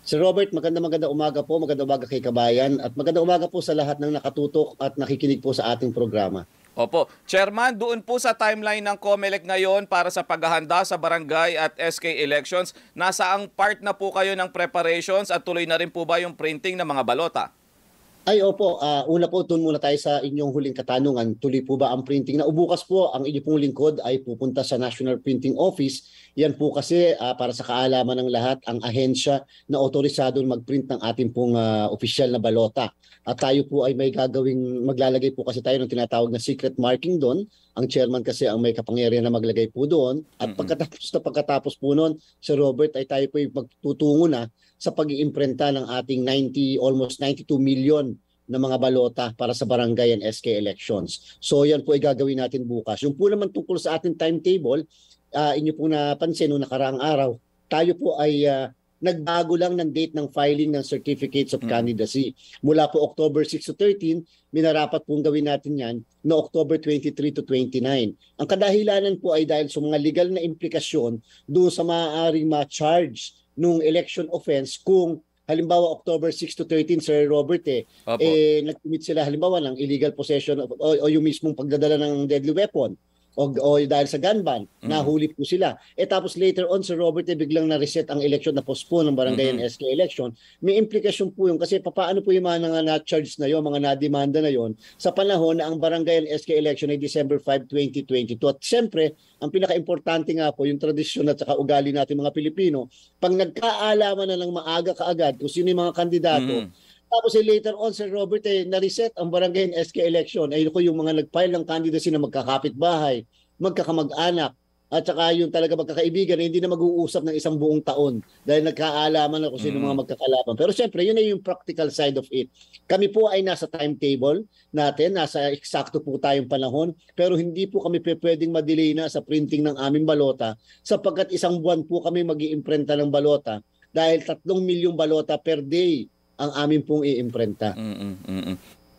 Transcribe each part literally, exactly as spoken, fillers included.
Sir Robert, maganda maganda umaga po, maganda umaga kay kabayan at maganda umaga po sa lahat ng nakatutok at nakikinig po sa ating programa. Opo. Chairman, doon po sa timeline ng COMELEC ngayon para sa paghahanda sa barangay at S K elections, nasa ang part na po kayo ng preparations at tuloy na rin po ba yung printing ng mga balota? Ay opo, uh, una po doon muna tayo sa inyong huling katanungan. Tuloy po ba ang printing na ubukas po? Ang inyong pong lingkod ay pupunta sa National Printing Office. Yan po kasi uh, para sa kaalaman ng lahat, ang ahensya na otorisado mag-print ng ating pong uh, opisyal na balota. At tayo po ay may gagawing, maglalagay po kasi tayo ng tinatawag na secret marking doon. Ang chairman kasi ang may kapangyarihan na maglagay po doon. At pagkatapos na pagkatapos po noon, Sir Robert, ay tayo po ay magtutungo na sa pag-iimprenta ng ating ninety, almost ninety-two million na mga balota para sa barangay and S K elections. So yan po ay gagawin natin bukas. Yung po naman tungkol sa ating timetable, uh, inyo po napansin noong nakaraang araw, tayo po ay uh, nagbago lang ng date ng filing ng Certificates of Candidacy. Mula po October six to thirteen, minarapat pong gawin natin yan no October twenty-three to twenty-nine. Ang kadahilanan po ay dahil sa mga legal na implikasyon doon sa maaaring ma-charge nung election offense kung halimbawa October six to thirteen, Sir Robert, eh, eh nag-commit sila halimbawa ng illegal possession of, o, o yung mismong pagdadala ng deadly weapon o, o dahil sa gun ban, mm-hmm. nahuli po sila. Eh tapos later on, Sir Robert, eh, biglang na-reset ang election, na postpone ng barangay mm-hmm. and S K election. May implikasyon po yun kasi paano po yung mga na-charge na yun, mga na-demanda na yun sa panahon na ang barangay and S K election ay December fifth, twenty twenty-two. At siyempre, ang pinaka-importante nga po, yung tradisyon at saka ugali natin mga Pilipino, pag nagkaalaman na ng maaga kaagad kung sino yung mga kandidato, mm-hmm. tapos eh, later on, Sir Robert, eh, na-reset ang barangay and S K election. Ay ko yung mga nag-file ng candidacy na magkakapit-bahay, magkakamag-anak, at saka yung talaga magkakaibigan na hindi na mag-uusap ng isang buong taon dahil nagkaalaman na kung sino mga magkakalaban. Pero siyempre, yun ay yung practical side of it. Kami po ay nasa timetable natin, nasa eksakto po tayong panahon, pero hindi po kami pwedeng madelay na sa printing ng aming balota sapagkat isang buwan po kami mag-iimprenta ng balota dahil tatlong milyong balota per day ang amin pong i-imprenta. Mm-mm, mm-mm.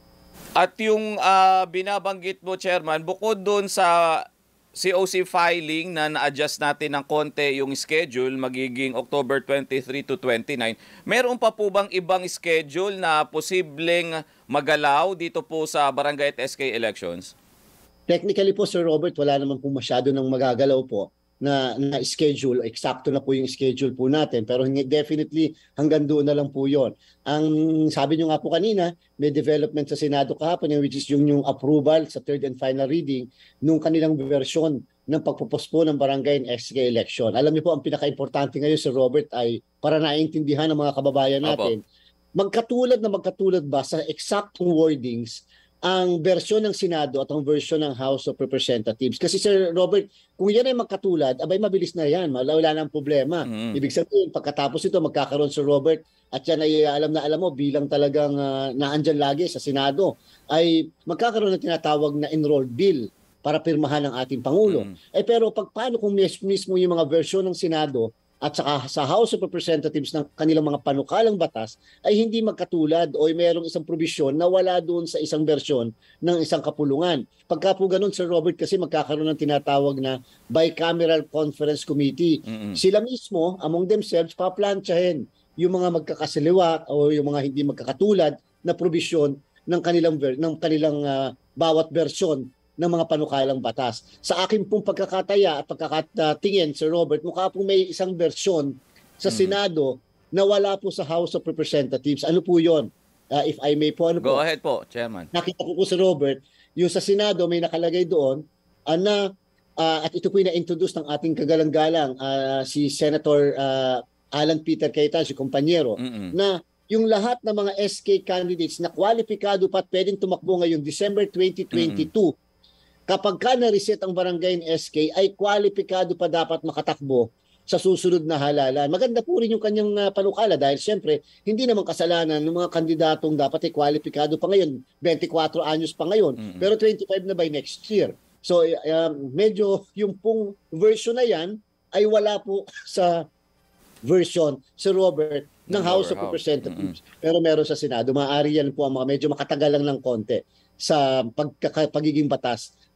At yung uh, binabanggit mo, Chairman, bukod doon sa C O C filing na na-adjust natin ng konti yung schedule, magiging October twenty-three to twenty-nine, meron pa po bang ibang schedule na posibleng magalaw dito po sa barangay at S K elections? Technically po, Sir Robert, wala naman po masyado ng magagalaw po na, na schedule. Eksakto na po yung schedule po natin. Pero definitely hanggang doon na lang po yon. Ang sabi nyo nga po kanina, may development sa Senado kahapon, which is yung, yung approval sa third and final reading nung kanilang version ng pagpupospo ng barangay and S K election. Alam niyo po, ang pinaka-importante ngayon, Sir Robert, ay para naiintindihan ng mga kababayan natin, Opo. magkatulad na magkatulad ba sa exact wordings ang versyon ng Senado at ang versyon ng House of Representatives. Kasi Sir Robert, kung yan ay magkatulad, abay mabilis na yan, wala na ang problema. Mm. Ibig sabihin, pagkatapos ito, magkakaroon Sir Robert, at yan ay alam na alam mo, bilang talagang uh, naandyan lagi sa Senado, ay magkakaroon ng tinatawag na enrolled bill para pirmahan ng ating Pangulo. Mm. Eh pero pag paano kung mismo yung mga versyon ng Senado at saka sa House of Representatives ng kanilang mga panukalang batas ay hindi magkatulad o mayroong isang probisyon na wala doon sa isang bersyon ng isang kapulungan. Pagka po ganun, Sir Robert, kasi magkakaroon ng tinatawag na Bicameral Conference Committee. Mm-hmm. Sila mismo, among themselves, paplantsahin yung mga magkakasaliwa o yung mga hindi magkakatulad na probisyon ng kanilang, ng kanilang uh, bawat bersyon ng mga panukalang batas. Sa akin pong pagkakataya at pagkakatingin, Sir Robert, mukha pong may isang bersyon sa Senado na wala po sa House of Representatives. Ano po yun? Uh, if I may po, ano Go po? Go ahead po, Chairman. Nakita ko po, Sir Robert, yung sa Senado may nakalagay doon uh, na, uh, at ito po yung na-introduce ng ating kagalang-galang, uh, si Senator uh, Alan Peter Cayetano, si kumpanyero, Mm-mm. na yung lahat ng mga S K candidates na kwalipikado pa at pwedeng tumakbo ngayong December twenty twenty-two, Mm-mm. kapag ka na-reset ang barangay ng S K, ay kwalipikado pa dapat makatakbo sa susunod na halalan. Maganda po rin yung kanyang uh, panukala dahil siyempre, hindi naman kasalanan ng mga kandidatong dapat ay kwalipikado pa ngayon. twenty-four anyos pa ngayon, mm-hmm. pero twenty-five na by next year. So, uh, medyo yung pong version na yan ay wala po sa version, Sir Robert, ng House of Representatives. Mm-hmm. Pero meron sa Senado. Maaari yan po ang mga medyo makatagal lang ng konti sa pagkaka, pagiging batas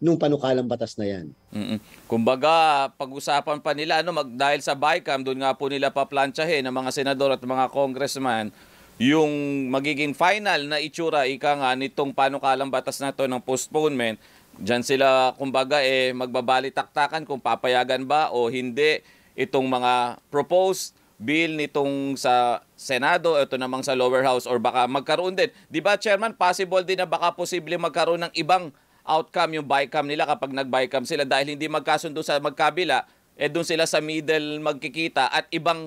nung panukalang batas na yan. Mm-mm. Kumbaga, pag-usapan pa nila ano mag dahil sa BICAM, doon nga po nila paplantsahin ng mga senador at mga congressman yung magiging final na itsura ika nga nitong panukalang batas na to ng postponement. Diyan sila kumbaga eh magbabalitaktakan kung papayagan ba o hindi itong mga proposed bill nitong sa Senado, ito namang sa lower house, or baka magkaroon din. Di ba, Chairman, possible din na baka posible magkaroon ng ibang outcome yung BICAM nila kapag nag-BICAM sila dahil hindi magkasundo sa magkabila, eh doon sila sa middle magkikita at ibang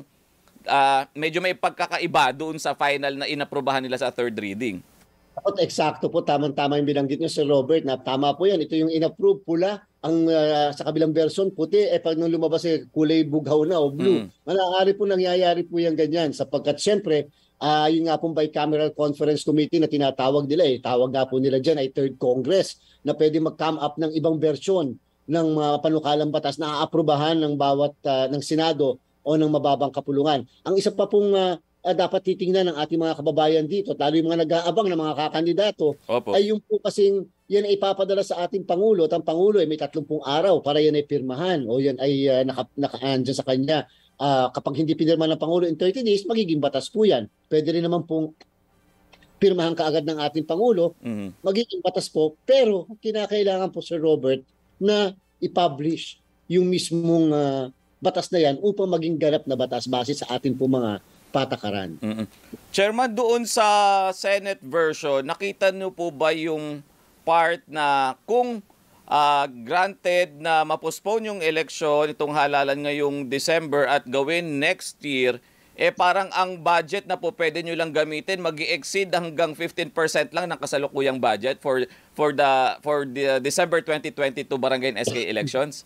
uh, medyo may pagkakaiba doon sa final na inaprubahan nila sa third reading. At eksakto po, tamang-tama yung binanggit niyo, Sir Robert, na tama po yan. Ito yung inapprove, pula. Ang uh, sa kabilang version, puti. Eh pag nung lumabas, eh, kulay bughaw na o blue. Mm. Malaari po nangyayari po yan ganyan. Sapagkat siyempre, uh, yung nga pong Bicameral Conference Committee na tinatawag nila, eh, tawag nga po nila dyan ay Third Congress, na pwede mag-come up ng ibang version ng mga uh, panukalang batas na aaprubahan ng bawat uh, ng Senado o ng mababang kapulungan. Ang isa pa pong uh, Uh, dapat titingnan ng ating mga kababayan dito, lalo yung mga nag-aabang na mga kakandidato, Opo. Ay yung po kasing yan ay ipapadala sa ating Pangulo at ang Pangulo ay may tatlumpung araw para yan ay pirmahan o yan ay uh, naka, naka-andyan sa kanya. Uh, kapag hindi pinirma ng Pangulo in thirty days, magiging batas po yan. Pwede rin naman pong pirmahan kaagad ng ating Pangulo, mm-hmm. magiging batas po, pero kinakailangan po, Sir Robert, na i-publish yung mismong uh, batas na yan upang maging ganap na batas base sa ating po mga patakaran. Mm-mm. Chairman, doon sa Senate version, nakita niyo po ba yung part na kung uh, granted na ma-postpone yung election, itong halalan ngayong December at gawin next year, eh parang ang budget na po pwede nyo lang gamitin mag-i-exceed hanggang fifteen percent lang ng kasalukuyang budget for for the for the December twenty twenty-two barangay and S K elections?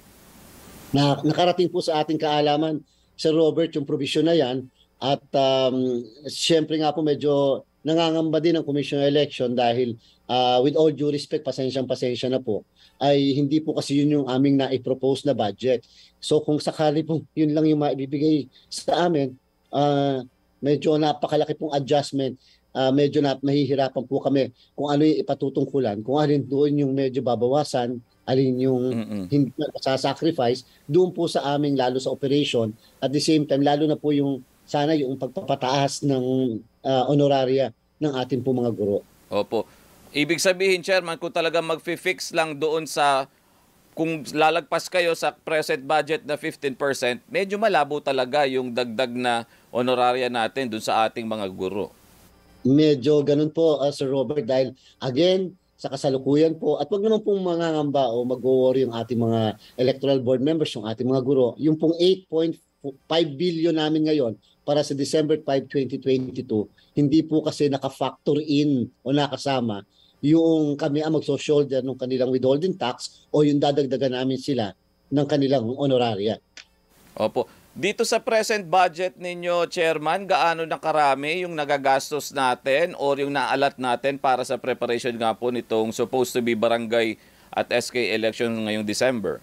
Na, nakarating po sa ating kaalaman, Sir Robert, yung provision na yan. At um, siyempre nga po medyo nangangamba din ang Commission on Election dahil uh, with all due respect, pasensyang-pasensya na po, ay hindi po kasi yun yung aming na-propose na budget. So kung sakali po yun lang yung maibibigay sa amin, uh, medyo napakalaki pong adjustment, uh, medyo na, mahihirapan po kami kung ano yung ipatutungkulan, kung alin doon yung medyo babawasan, alin yung Mm-mm. hindi sasacrifice, doon po sa aming lalo sa operation. At the same time, lalo na po yung sana yung pagpapataas ng uh, honoraria ng ating po mga guro. Opo. Ibig sabihin, Chairman, kung talaga mag-fix lang doon sa, kung lalagpas kayo sa present budget na fifteen percent, medyo malabo talaga yung dagdag na honoraria natin doon sa ating mga guro. Medyo ganun po, uh, Sir Robert, dahil again, sa kasalukuyan po, at wag naman pong mangangamba o mag-worry yung ating mga electoral board members, yung ating mga guro, yung pong eight point five billion namin ngayon para sa December fifth, twenty twenty-two, hindi po kasi naka-factor in o nakasama yung kami ang magso-shoulder ng kanilang withholding tax o yung dadagdagan namin sila ng kanilang honoraria. Opo. Dito sa present budget ninyo, Chairman, gaano na karami yung nagagastos natin o yung naalat natin para sa preparation nga po nitong supposed to be barangay at S K election ngayong December?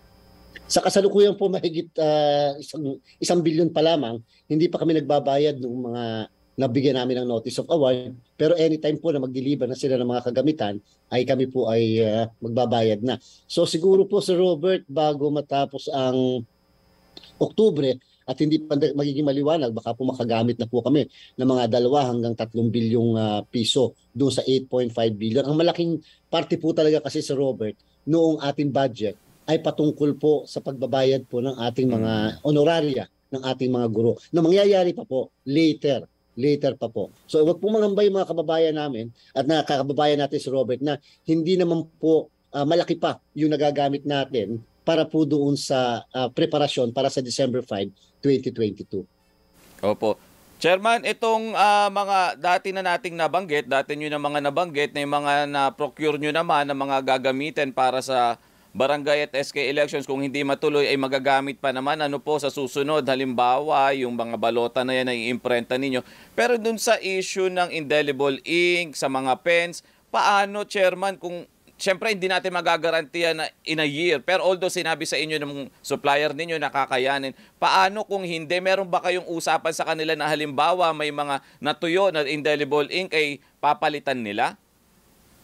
Sa kasalukuyan po mahigit uh, isang, isang bilyon pa lamang, hindi pa kami nagbabayad ng mga nabigyan namin ng notice of award. Pero anytime po na mag-deliver na sila ng mga kagamitan, ay kami po ay uh, magbabayad na. So siguro po, Sir Robert, bago matapos ang Oktubre at hindi pa magiging maliwanag, baka po makagamit na po kami ng mga dalawa hanggang tatlong bilyong uh, piso doon sa eight point five billion. Ang malaking parte po talaga kasi, Sir Robert, noong ating budget ay patungkol po sa pagbabayad po ng ating mga honoraria ng ating mga guro. Na mangyayari pa po later, later pa po. So wag po mangambay mga kababayan namin at nakakababayan natin si Robert na hindi naman po uh, malaki pa yung nagagamit natin para po doon sa uh, preparasyon para sa December fifth, twenty twenty-two. Opo. Chairman, itong uh, mga dati na nating nabanggit, dati nyo na mga nabanggit na yung mga na-procure nyo naman na mga gagamitin para sa barangay at S K elections, kung hindi matuloy ay magagamit pa naman ano po sa susunod, halimbawa yung mga balota na yan ay imprenta ninyo. Pero dun sa issue ng indelible ink sa mga pens, paano, Chairman, kung siyempre hindi natin magagarantiya na in a year, pero although sinabi sa inyo ng supplier ninyo na kakayanin, paano kung hindi? Meron ba kayong usapan sa kanila na halimbawa may mga natuyo na indelible ink ay papalitan nila?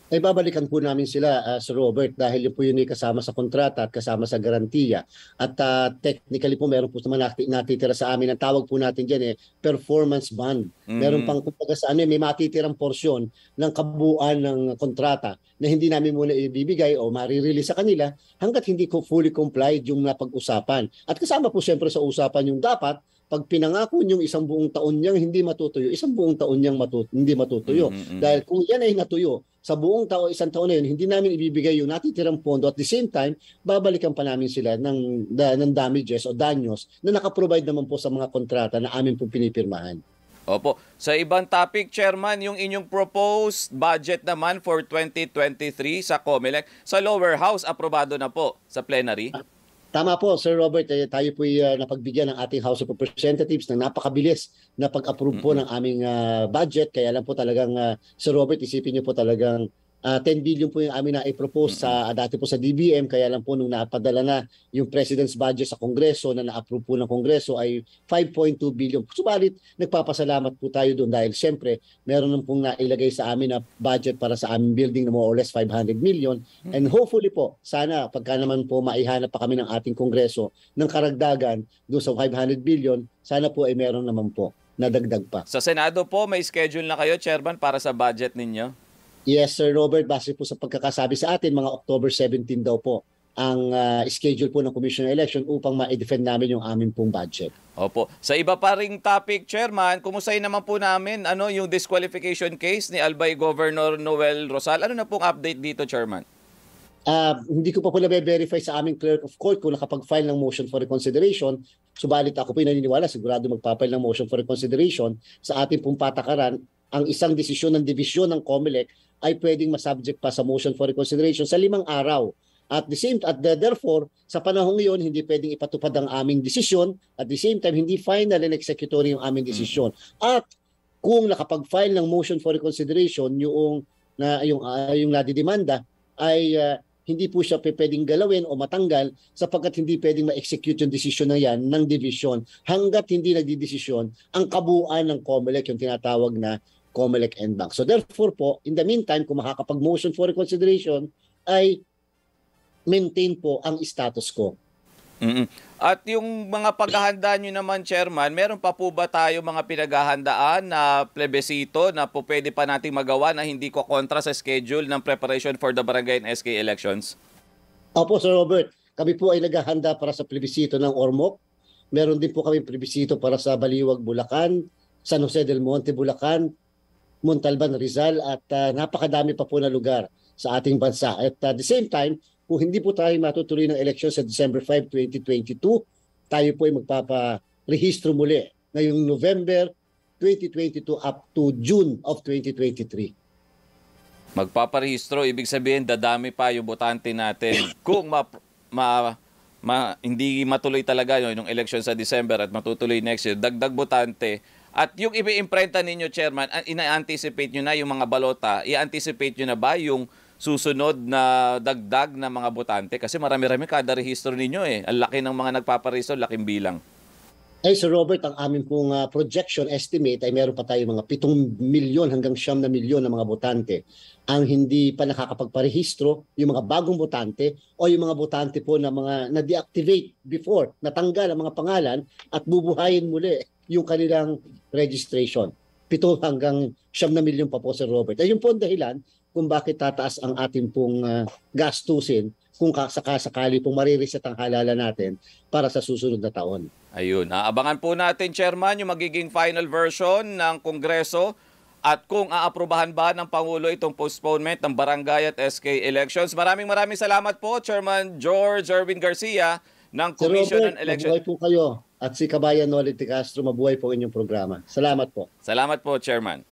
Ay babalikan po namin sila, uh, Sir Robert, dahil yun po yun ay kasama sa kontrata at kasama sa garantiya. At uh, technically po meron po naman nati- natitira sa amin, ang tawag po natin dyan eh, performance bond. Meron Mhm. pang kumbaga sa ano, eh, may matitirang porsyon ng kabuuan ng kontrata na hindi namin muna ibibigay o marirelease sa kanila hanggat hindi ko fully complied yung napag-usapan. At kasama po siyempre sa usapan yung dapat pag pinangako niyong isang buong taon niyang hindi matutuyo, isang buong taon niyang matut hindi matutuyo. Mhm, mhm. Dahil kung yan ay natuyo, sa buong taon, isang taon na yun, hindi namin ibibigay yung natitirang pondo. At the same time, babalikan pa namin sila ng, da, ng damages o danyos na nakaprovide naman po sa mga kontrata na amin po pinipirmahan. Opo. Sa ibang topic, Chairman, yung inyong proposed budget naman for twenty twenty-three sa COMELEC, sa lower house, aprobado na po sa plenary? Tama po, Sir Robert, eh, tayo po uh, napagbigyan ng ating House of Representatives ng napakabilis na pag-approve po ng aming uh, budget. Kaya lang po talagang, uh, Sir Robert, isipin niyo po talagang uh, ten billion po yung amin na i-propose sa uh, dati po sa D B M. Kaya lang po nung napadala na yung President's budget sa Kongreso na na-approve po ng Kongreso ay five point two billion. Subalit, nagpapasalamat po tayo doon dahil siyempre meron nang pong nailagay sa amin na budget para sa aming building na more or less five hundred million. And hopefully po, sana pagka naman po maihanap pa kami ng ating Kongreso ng karagdagan doon sa five hundred billion, sana po ay meron naman po nadagdag pa. Sa Senado po, may schedule na kayo, Chairman, para sa budget ninyo? Yes, Sir Robert, base po sa pagkakasabi sa atin, mga October seventeenth daw po ang uh, schedule po ng Commission on Election upang ma-defend namin yung aming pong budget. Opo. Sa iba pa ring topic, Chairman, kumustahin naman po namin ano yung disqualification case ni Albay Governor Noel Rosal. Ano na pong update dito, Chairman? Uh, hindi ko pa po na-verify sa aming clerk of court kung nakapag-file ng motion for reconsideration. Subalit ako po naniniwala, sigurado magpapile ng motion for reconsideration sa ating pong patakaran. Ang isang desisyon ng divisyon ng COMELEC ay pwedeng masubject pa sa motion for reconsideration sa limang araw. At the same at the, therefore, sa panahong iyon, hindi pwedeng ipatupad ang aming desisyon. At the same time, hindi final and executory yung aming desisyon. At kung nakapag-file ng motion for reconsideration yung na yung uh, yung nadidemanda ay uh, hindi po siya pwedeng galawin o matanggal sapagkat hindi pwedeng ma-execute yung desisyon na yan ng division hanggat hindi nagdidesisyon ang kabuuan ng COMELEC, yung tinatawag na COMELEC N BANC. So therefore po, in the meantime, kung makakapag-motion for reconsideration, ay maintain po ang status quo. Mm-mm. At yung mga paghahanda nyo naman, Chairman, meron pa po ba tayo mga pinaghahandaan na plebisito na po pwede pa nating magawa na hindi ko kontra sa schedule ng preparation for the barangay and S K elections? Opo, Sir Robert. Kami po ay naghahanda para sa plebisito ng Ormoc. Meron din po kami plebisito para sa Baliwag, Bulacan, San Jose del Monte, Bulacan, Montalban, Rizal at uh, napakadami pa po na lugar sa ating bansa. At at uh, the same time, kung hindi po tayo matutuloy ng eleksyon sa December fifth, twenty twenty-two, tayo po ay magpaparehistro muli ngayong November twenty twenty-two up to June of twenty twenty-three. Magpaparehistro, ibig sabihin dadami pa yung botante natin. Kung ma, ma, ma, hindi matuloy talaga yung eleksyon sa December at matutuloy next year, dagdag botante. At yung i-imprenta ninyo, Chairman, ina-anticipate nyo na yung mga balota, i-anticipate nyo na ba yung susunod na dagdag na mga botante? Kasi marami-rami kada rehistro ninyo eh. Ang laki ng mga nagpaparehistro, laking bilang. Ay, Sir Robert, ang aming pong uh, projection estimate ay meron pa tayo mga pitong milyon hanggang siyam na milyon na mga botante. Ang hindi pa nakakapagparehistro, yung mga bagong botante o yung mga botante po na mga na-deactivate before, natanggal ang mga pangalan at bubuhayin muli yung kanilang registration. Pito hanggang siyam na milyon pa po, Sir Robert. Ay, yung po ang dahilan kung bakit tataas ang ating pong uh, gastusin kung sakasakali pong marireset ang halala natin para sa susunod na taon. Ayun, aabangan po natin, Chairman, yung magiging final version ng Kongreso at kung aaprubahan ba ng Pangulo itong postponement ng barangay at S K elections. Maraming maraming salamat po, Chairman George Erwin Garcia ng Commission on Election. Mabuhay po kayo at si Kabayan Nolly de Castro, mabuhay po inyong programa. Salamat po. Salamat po, Chairman.